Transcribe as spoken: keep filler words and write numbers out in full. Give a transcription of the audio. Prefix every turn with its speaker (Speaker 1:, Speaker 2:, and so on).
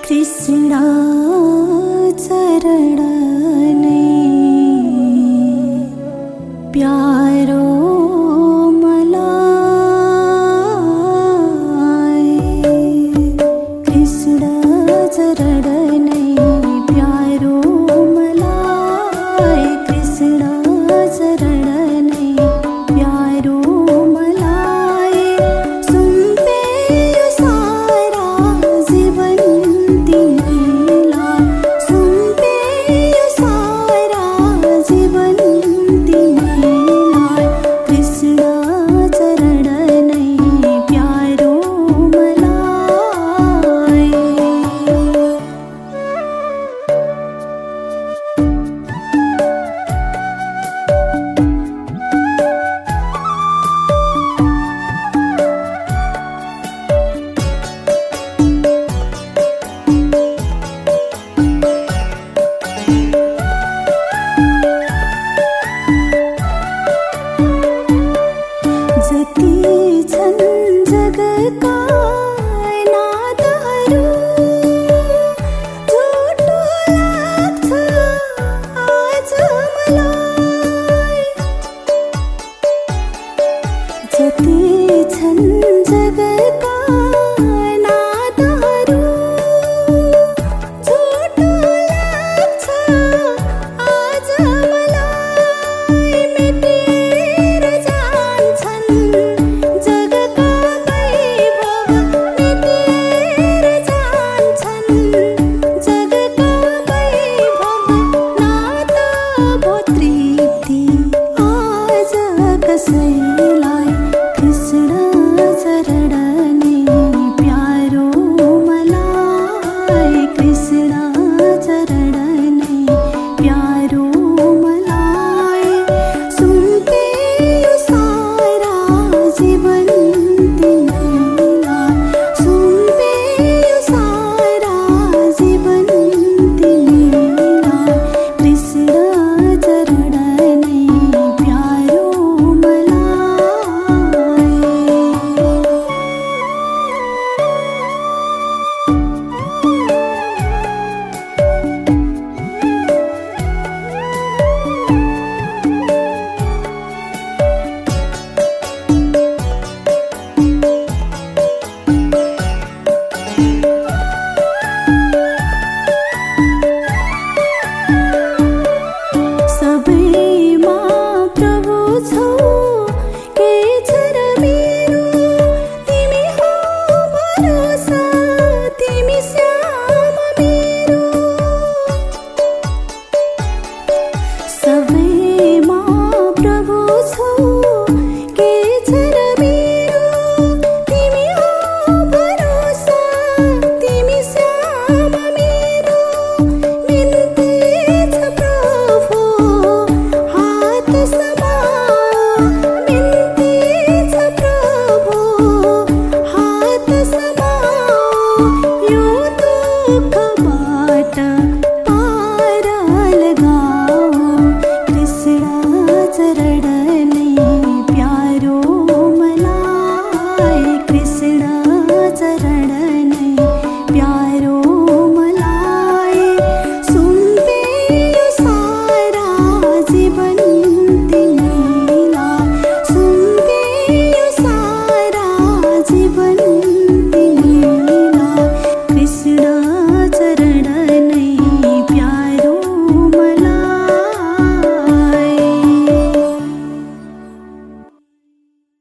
Speaker 1: कृष्णा चरण प्यारो मलाई। कृष्ण चरण प्यारो मलाई। कृष्ण चरण प्यारो मलाई। सुनते सारा जीवन तिमीला। सुनते सारा जीवन तिमीला। कृष्ण चरण प्यारो मलाई। जति छन् जगतका नादहरू झुटो लाग्छ आज मलाई। जति छन् जगतका नादहरू झुटो लाग्छ आज मलाई। मेटेर जान्छन् जगतका वैभव। मेटेर जान्छन् जगतका वैभव। नात भो तृप्ति आज कसैलाई। कृष्ण चरण प्यारो मलाई। कृष्ण चरण प्यारो मलाई। सुनते सारा जीवन तिमीला। सुनते सारा जीवन तिमीला। कृष्ण चरण प्यारो मलाई। सबैमा प्रभु छौ के छ र मेरो। तिमी हो भरोसा तिमी श्याम मेरो। सबैमा प्रभु छौ के छ र मेरो। तिमी हो भरोसा तिमी श्याम मेरो। बिन्ती छ प्रभु हात समाओ। बिन्ती छ प्रभु हात समाओ। यो दुःखबाट पार लगाओ। कृष्ण चरण प्यारो मलाई। कृष्ण चरण प्यारो